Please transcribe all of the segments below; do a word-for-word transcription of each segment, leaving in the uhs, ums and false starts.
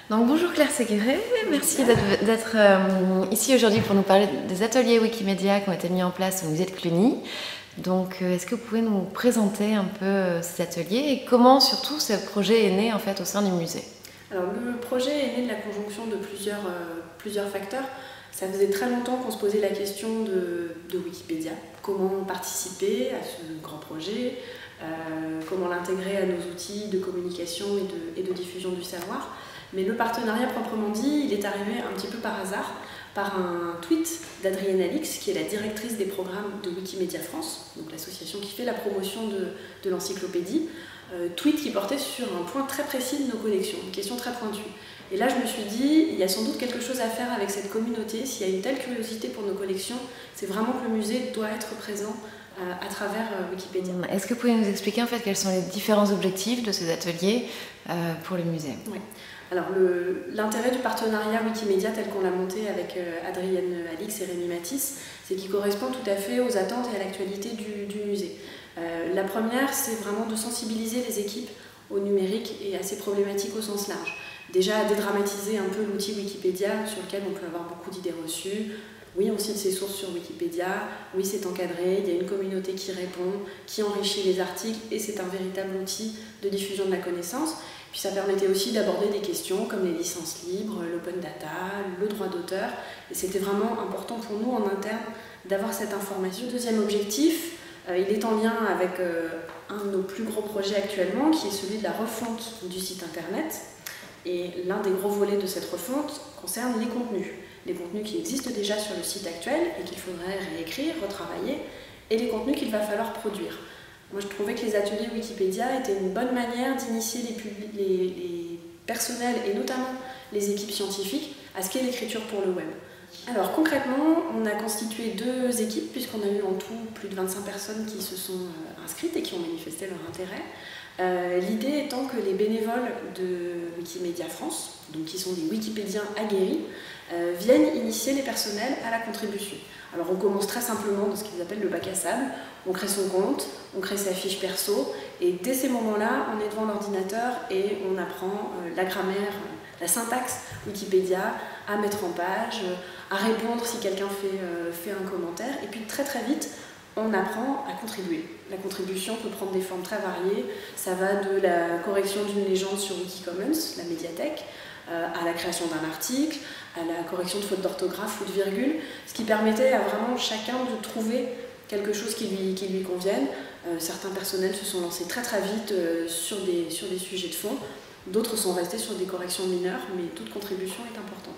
Donc bonjour Claire Séguéré, merci d'être euh, ici aujourd'hui pour nous parler des ateliers Wikimedia qui ont été mis en place au musée de Cluny. Donc euh, est-ce que vous pouvez nous présenter un peu euh, ces ateliers et comment surtout ce projet est né en fait au sein du musée? Alors le projet est né de la conjonction de plusieurs, euh, plusieurs facteurs. Ça faisait très longtemps qu'on se posait la question de, de Wikipédia, comment participer à ce grand projet, euh, comment l'intégrer à nos outils de communication et de, et de diffusion du savoir. Mais le partenariat proprement dit, il est arrivé un petit peu par hasard, par un tweet d'Adrienne Alix, qui est la directrice des programmes de Wikimedia France, donc l'association qui fait la promotion de, de l'encyclopédie, euh, tweet qui portait sur un point très précis de nos collections, une question très pointue. Et là, je me suis dit, il y a sans doute quelque chose à faire avec cette communauté. S'il y a une telle curiosité pour nos collections, c'est vraiment que le musée doit être présent euh, à travers euh, Wikipédia. Est-ce que vous pouvez nous expliquer en fait quels sont les différents objectifs de ces ateliers euh, pour le musée? Oui. Alors l'intérêt du partenariat Wikimedia tel qu'on l'a monté avec euh, Adrienne Alix et Rémi Matisse, c'est qu'il correspond tout à fait aux attentes et à l'actualité du, du musée. Euh, la première, c'est vraiment de sensibiliser les équipes au numérique et à ces problématiques au sens large. Déjà, dédramatiser un peu l'outil Wikipédia sur lequel on peut avoir beaucoup d'idées reçues. Oui, on cite ses sources sur Wikipédia, oui, c'est encadré, il y a une communauté qui répond, qui enrichit les articles et c'est un véritable outil de diffusion de la connaissance. Puis ça permettait aussi d'aborder des questions comme les licences libres, l'open data, le droit d'auteur. Et c'était vraiment important pour nous en interne d'avoir cette information. Deuxième objectif, euh, il est en lien avec euh, un de nos plus gros projets actuellement, qui est celui de la refonte du site internet. Et l'un des gros volets de cette refonte concerne les contenus. Les contenus qui existent déjà sur le site actuel et qu'il faudrait réécrire, retravailler, et les contenus qu'il va falloir produire. Moi, je trouvais que les ateliers Wikipédia étaient une bonne manière d'initier les, les, les personnels et notamment les équipes scientifiques à ce qu'est l'écriture pour le web. Alors concrètement, on a constitué deux équipes puisqu'on a eu en tout plus de vingt-cinq personnes qui se sont inscrites et qui ont manifesté leur intérêt. Euh, L'idée étant que les bénévoles de Wikimedia France, donc qui sont des Wikipédiens aguerris, euh, viennent initier les personnels à la contribution. Alors on commence très simplement dans ce qu'ils appellent le bac à sable, on crée son compte, on crée sa fiche perso, et dès ces moments-là, on est devant l'ordinateur et on apprend euh, la grammaire, la syntaxe Wikipédia, à mettre en page, à répondre si quelqu'un fait, euh, fait un commentaire, et puis très très vite, on apprend à contribuer. La contribution peut prendre des formes très variées, ça va de la correction d'une légende sur Wikicommons, la médiathèque, euh, à la création d'un article, à la correction de fautes d'orthographe ou de virgule, ce qui permettait à vraiment chacun de trouver quelque chose qui lui, qui lui convienne. Euh, certains personnels se sont lancés très très vite euh, sur, des, sur des sujets de fond, d'autres sont restés sur des corrections mineures, mais toute contribution est importante.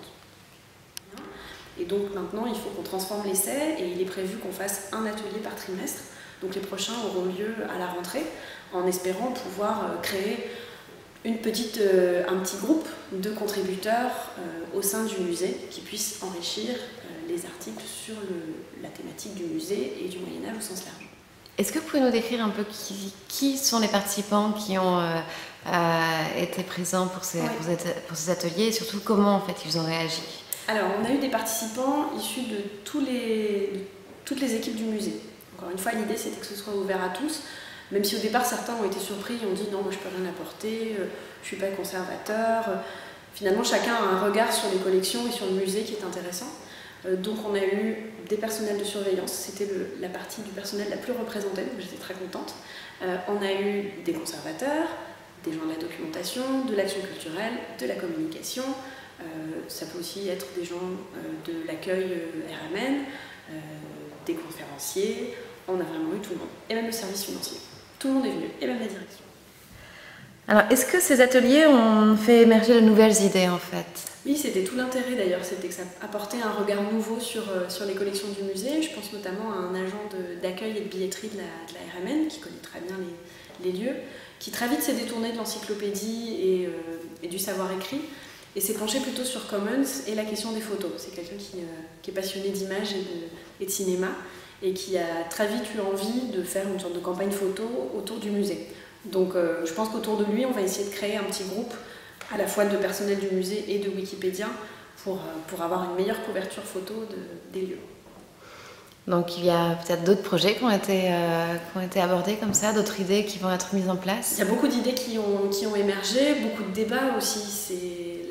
Et donc maintenant, il faut qu'on transforme l'essai et il est prévu qu'on fasse un atelier par trimestre. Donc les prochains auront lieu à la rentrée, en espérant pouvoir créer une petite, euh, un petit groupe de contributeurs euh, au sein du musée qui puissent enrichir euh, les articles sur le, la thématique du musée et du Moyen-Âge au sens large. Est-ce que vous pouvez nous décrire un peu qui, qui sont les participants qui ont euh, euh, été présents pour ces, oui. pour, ces, pour ces ateliers et surtout comment en fait ils ont réagi? Alors on a eu des participants issus de, tous les, de toutes les équipes du musée. Encore une fois, l'idée c'était que ce soit ouvert à tous. Même si au départ certains ont été surpris, ont dit non, moi je peux rien apporter, euh, je suis pas conservateur. Finalement, chacun a un regard sur les collections et sur le musée qui est intéressant. Euh, donc on a eu des personnels de surveillance, c'était la partie du personnel la plus représentée, donc j'étais très contente. Euh, on a eu des conservateurs, des gens de la documentation, de l'action culturelle, de la communication. Euh, ça peut aussi être des gens euh, de l'accueil euh, R M N, euh, des conférenciers. On a vraiment eu tout le monde, et même le service financier. Tout le monde est venu, et même la direction. Alors, est-ce que ces ateliers ont fait émerger de nouvelles idées, en fait? Oui, c'était tout l'intérêt d'ailleurs, c'était que ça apportait un regard nouveau sur, euh, sur les collections du musée. Je pense notamment à un agent d'accueil et de billetterie de la, de la R M N, qui connaît très bien les, les lieux, qui très vite s'est détourné de l'encyclopédie et, euh, et du savoir écrit, et s'est penché plutôt sur Commons et la question des photos. C'est quelqu'un qui, euh, qui est passionné d'images et de, et de cinéma, et qui a très vite eu envie de faire une sorte de campagne photo autour du musée. Donc euh, je pense qu'autour de lui, on va essayer de créer un petit groupe à la fois de personnel du musée et de Wikipédia pour, pour avoir une meilleure couverture photo de, des lieux. Donc il y a peut-être d'autres projets qui ont été, euh, qui ont été abordés comme ça, d'autres idées qui vont être mises en place? Il y a beaucoup d'idées qui ont, qui ont émergé, beaucoup de débats aussi.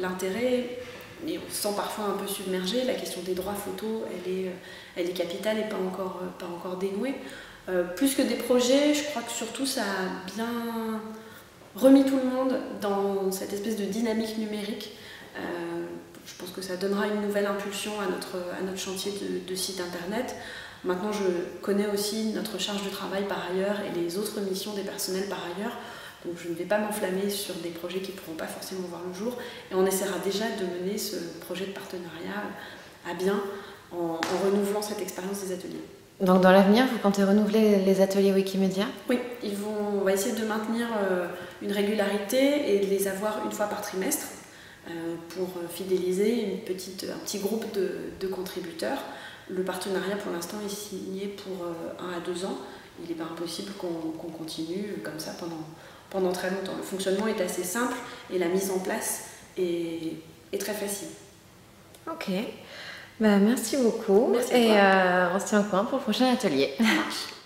l'intérêt, mais on se sent parfois un peu submergé, la question des droits photos, elle est, elle est capitale et pas encore, pas encore dénouée. Euh, plus que des projets, je crois que surtout ça a bien remis tout le monde dans cette espèce de dynamique numérique. Euh, je pense que ça donnera une nouvelle impulsion à notre, à notre chantier de, de site internet. Maintenant, je connais aussi notre charge de travail par ailleurs et les autres missions des personnels par ailleurs. Donc je ne vais pas m'enflammer sur des projets qui ne pourront pas forcément voir le jour. Et on essaiera déjà de mener ce projet de partenariat à bien en, en renouvelant cette expérience des ateliers. Donc dans l'avenir, vous comptez renouveler les ateliers Wikimedia? Oui, ils vont, on va essayer de maintenir euh, une régularité et de les avoir une fois par trimestre euh, pour fidéliser une petite, un petit groupe de, de contributeurs. Le partenariat pour l'instant est signé pour euh, un à deux ans. Il n'est pas impossible qu'on qu'on continue comme ça pendant, pendant très longtemps. Le fonctionnement est assez simple et la mise en place est, est très facile. Ok. Bah, merci beaucoup. Merci et euh, on se tient au courant pour le prochain atelier. Ça marche.